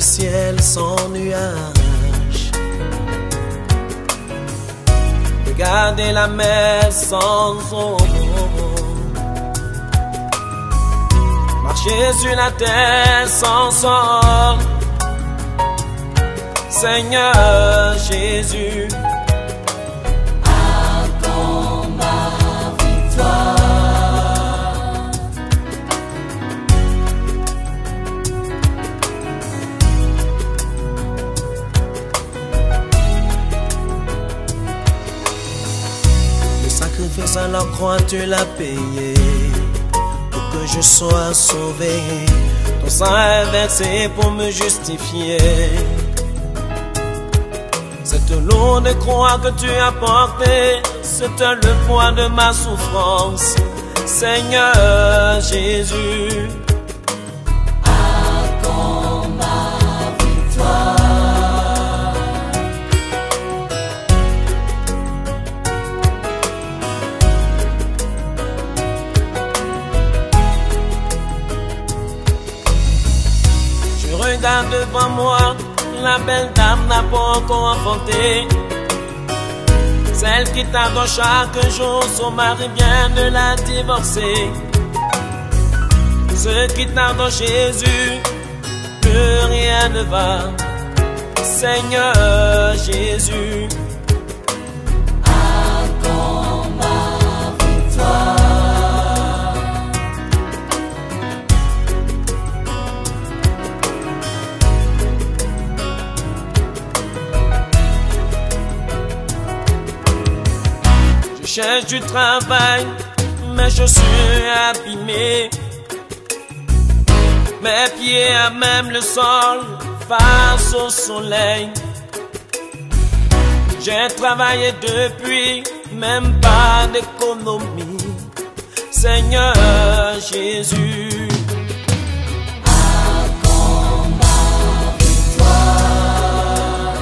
ciel sans nuages. Regardez la mer sans eau. Marcher sur la terre sans sol. Seigneur Jésus, accorde ma victoire. Le sacrifice à la croix, tu l'as payé pour que je sois sauvé. Ton sang est versé pour me justifier. Cette lourde croix que tu as portée, c'était le poids de ma souffrance. Seigneur Jésus, accorde ma victoire. Je regarde devant moi, la belle dame n'a pas encore enfanté. Celle qui t'adore chaque jour, son mari vient de la divorcer. Ceux qui t'adorent Jésus, plus rien ne va. Seigneur Jésus, accorde ma victoire. je cherche du travail, mais je suis abîmé. Mes pieds à même le sol, face au soleil. J'ai travaillé depuis, même pas d'économie. Seigneur Jésus, accorde ma victoire.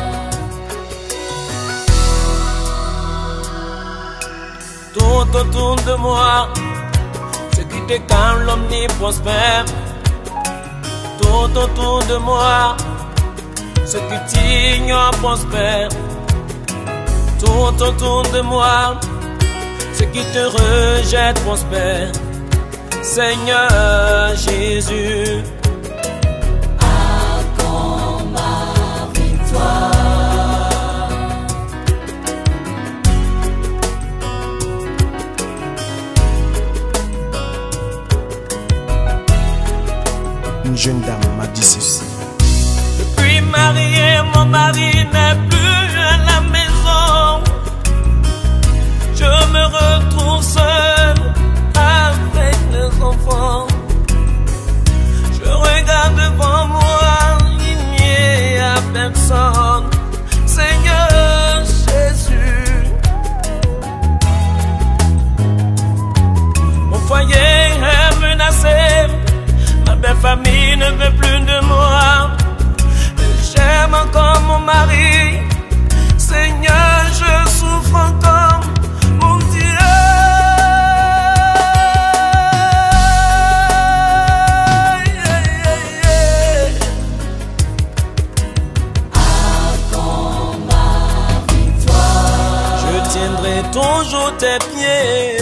tout autour de moi, ce qui te calme, l'omniprospère. Tout autour de moi, ce qui t'ignore prospère. Tout autour de moi, ce qui te rejette prospère. Seigneur Jésus, accorde ma victoire. une jeune dame m'a dit ceci. Depuis marié, mon mari n'est plus à la maison. Je me retrouve seul avec les enfants. Je regarde devant moi, il n'y a personne. Seigneur Jésus, mon foyer est menacé. Ma belle famille ne veut plus de moi. J'aime encore mon mari. Seigneur, je souffre encore, mon Dieu. Accorde ma victoire. Je tiendrai toujours tes pieds,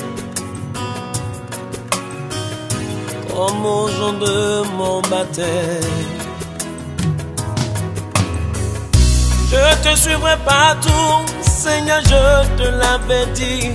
comme au jour de mon baptême. Je te suivrai partout, Seigneur, je te l'avais dit.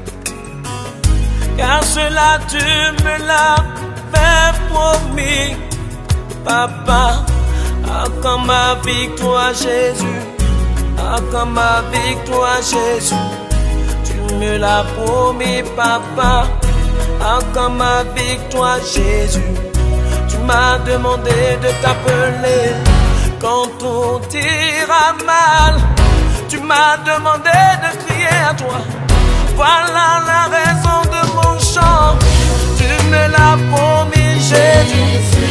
Car cela tu me l'avais promis. Papa, accorde ma victoire, Jésus. Accorde ma victoire, Jésus. Tu me l'as promis, Papa. Accorde ma victoire, Jésus. Tu m'as demandé de t'appeler quand tout ira mal. Tu m'as demandé de crier à toi. Voilà la raison de mon chant. Tu me l'as promis, Jésus.